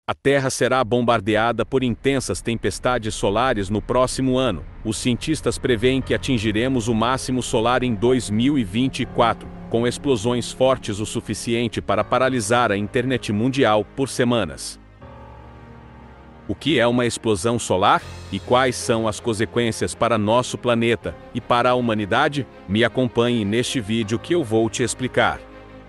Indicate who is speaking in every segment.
Speaker 1: A Terra será bombardeada por intensas tempestades solares no próximo ano. Os cientistas preveem que atingiremos o máximo solar em 2024, com explosões fortes o suficiente para paralisar a internet mundial por semanas. O que é uma explosão solar? E quais são as consequências para nosso planeta e para a humanidade? Me acompanhe neste vídeo que eu vou te explicar.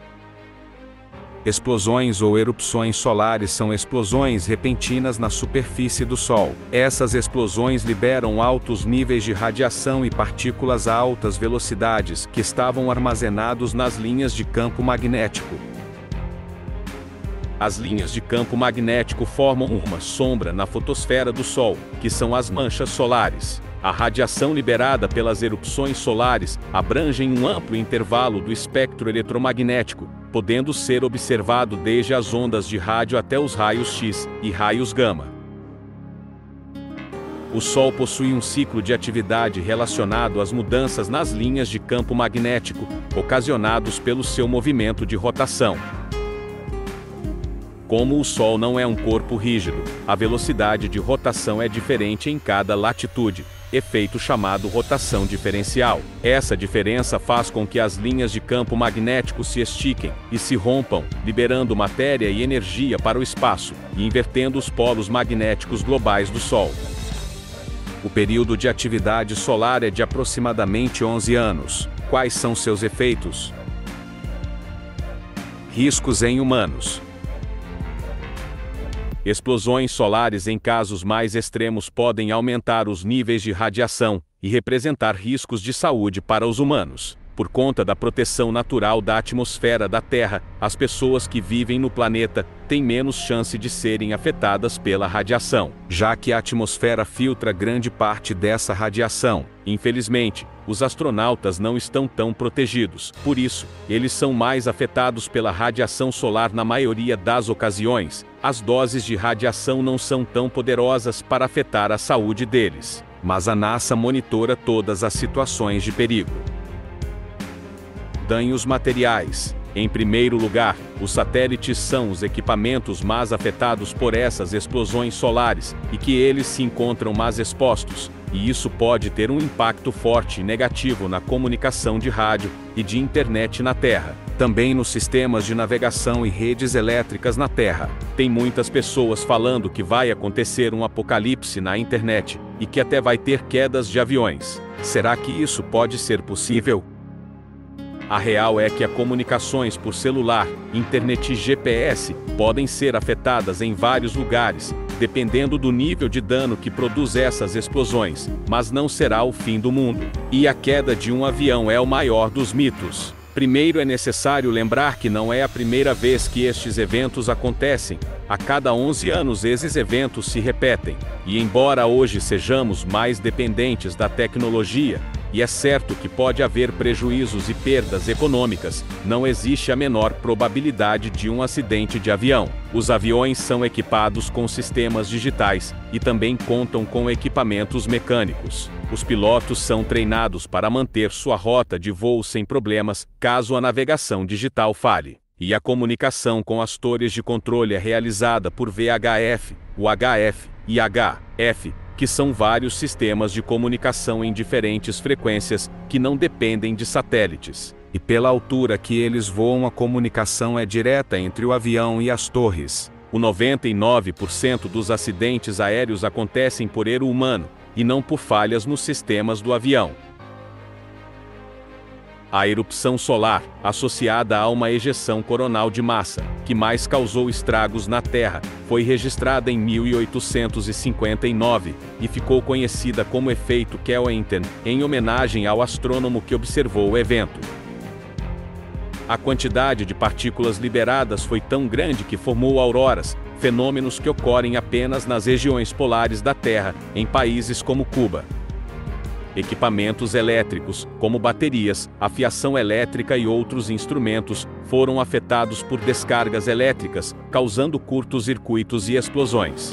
Speaker 1: Explosões ou erupções solares são explosões repentinas na superfície do Sol. Essas explosões liberam altos níveis de radiação e partículas a altas velocidades que estavam armazenados nas linhas de campo magnético. As linhas de campo magnético formam uma sombra na fotosfera do Sol, que são as manchas solares. A radiação liberada pelas erupções solares abrange um amplo intervalo do espectro eletromagnético, podendo ser observado desde as ondas de rádio até os raios X e raios gama. O Sol possui um ciclo de atividade relacionado às mudanças nas linhas de campo magnético, ocasionados pelo seu movimento de rotação. Como o Sol não é um corpo rígido, a velocidade de rotação é diferente em cada latitude, efeito chamado rotação diferencial. Essa diferença faz com que as linhas de campo magnético se estiquem e se rompam, liberando matéria e energia para o espaço, e invertendo os polos magnéticos globais do Sol. O período de atividade solar é de aproximadamente 11 anos. Quais são seus efeitos? Riscos em humanos. Explosões solares em casos mais extremos podem aumentar os níveis de radiação e representar riscos de saúde para os humanos. Por conta da proteção natural da atmosfera da Terra, as pessoas que vivem no planeta têm menos chance de serem afetadas pela radiação, já que a atmosfera filtra grande parte dessa radiação. Infelizmente, os astronautas não estão tão protegidos. Por isso, eles são mais afetados pela radiação solar na maioria das ocasiões. As doses de radiação não são tão poderosas para afetar a saúde deles, mas a NASA monitora todas as situações de perigo. Danos materiais. Em primeiro lugar, os satélites são os equipamentos mais afetados por essas explosões solares, e que eles se encontram mais expostos, e isso pode ter um impacto forte e negativo na comunicação de rádio e de internet na Terra. Também nos sistemas de navegação e redes elétricas na Terra. Tem muitas pessoas falando que vai acontecer um apocalipse na internet, e que até vai ter quedas de aviões. Será que isso pode ser possível? A real é que as comunicações por celular, internet e GPS podem ser afetadas em vários lugares, dependendo do nível de dano que produz essas explosões, mas não será o fim do mundo. E a queda de um avião é o maior dos mitos. Primeiro é necessário lembrar que não é a primeira vez que estes eventos acontecem. A cada 11 anos esses eventos se repetem. E embora hoje sejamos mais dependentes da tecnologia, e é certo que pode haver prejuízos e perdas econômicas, não existe a menor probabilidade de um acidente de avião. Os aviões são equipados com sistemas digitais e também contam com equipamentos mecânicos. Os pilotos são treinados para manter sua rota de voo sem problemas, caso a navegação digital falhe. E a comunicação com as torres de controle é realizada por VHF, UHF e HF, que são vários sistemas de comunicação em diferentes frequências, que não dependem de satélites. E pela altura que eles voam, a comunicação é direta entre o avião e as torres. O 99% dos acidentes aéreos acontecem por erro humano, e não por falhas nos sistemas do avião. A erupção solar, associada a uma ejeção coronal de massa, que mais causou estragos na Terra, foi registrada em 1859, e ficou conhecida como efeito Kellington, em homenagem ao astrônomo que observou o evento. A quantidade de partículas liberadas foi tão grande que formou auroras, fenômenos que ocorrem apenas nas regiões polares da Terra, em países como Cuba. Equipamentos elétricos, como baterias, a fiação elétrica e outros instrumentos, foram afetados por descargas elétricas, causando curtos-circuitos e explosões.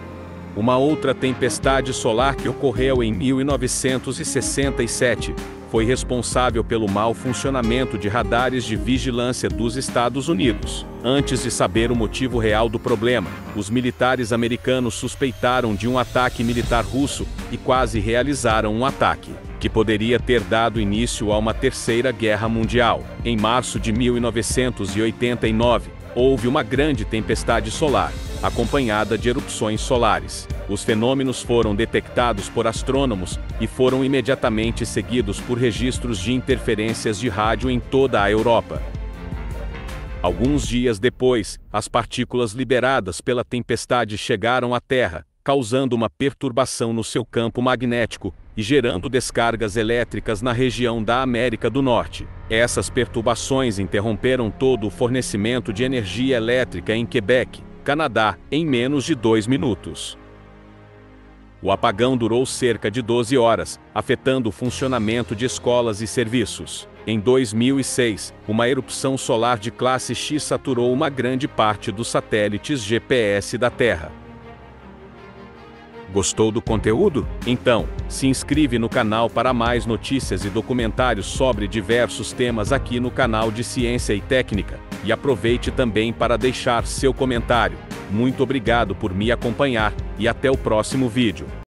Speaker 1: Uma outra tempestade solar que ocorreu em 1967 foi responsável pelo mau funcionamento de radares de vigilância dos Estados Unidos. Antes de saber o motivo real do problema, os militares americanos suspeitaram de um ataque militar russo e quase realizaram um ataque, que poderia ter dado início a uma terceira guerra mundial. Em março de 1989, houve uma grande tempestade solar, acompanhada de erupções solares. Os fenômenos foram detectados por astrônomos e foram imediatamente seguidos por registros de interferências de rádio em toda a Europa. Alguns dias depois, as partículas liberadas pela tempestade chegaram à Terra, causando uma perturbação no seu campo magnético e gerando descargas elétricas na região da América do Norte. Essas perturbações interromperam todo o fornecimento de energia elétrica em Quebec, Canadá, em menos de 2 minutos. O apagão durou cerca de 12 horas, afetando o funcionamento de escolas e serviços. Em 2006, uma erupção solar de classe X saturou uma grande parte dos satélites GPS da Terra. Gostou do conteúdo? Então, se inscreve no canal para mais notícias e documentários sobre diversos temas aqui no canal de Ciência e Técnica, e aproveite também para deixar seu comentário. Muito obrigado por me acompanhar, e até o próximo vídeo.